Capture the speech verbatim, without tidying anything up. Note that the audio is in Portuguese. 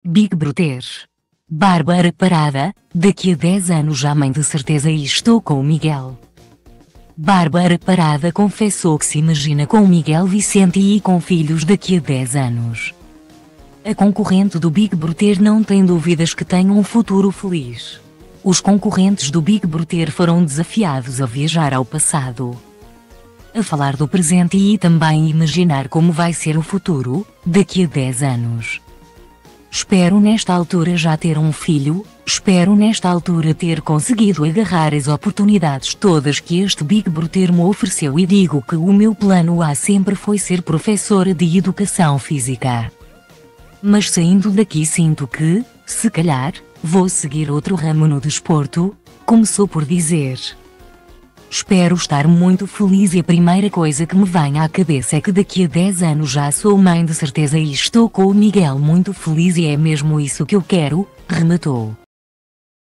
Big Brother. Bárbara Parada, daqui a dez anos já mãe de certeza e estou com o Miguel. Bárbara Parada confessou que se imagina com o Miguel Vicente e com filhos daqui a dez anos. A concorrente do Big Brother não tem dúvidas que tem um futuro feliz. Os concorrentes do Big Brother foram desafiados a viajar ao passado, a falar do presente e também imaginar como vai ser o futuro, daqui a dez anos. Espero nesta altura já ter um filho, espero nesta altura ter conseguido agarrar as oportunidades todas que este Big Brother me ofereceu e digo que o meu plano A sempre foi ser professora de educação física. Mas saindo daqui sinto que, se calhar, vou seguir outro ramo no desporto, começou por dizer. Espero estar muito feliz e a primeira coisa que me vem à cabeça é que daqui a dez anos já sou mãe de certeza e estou com o Miguel muito feliz e é mesmo isso que eu quero, rematou.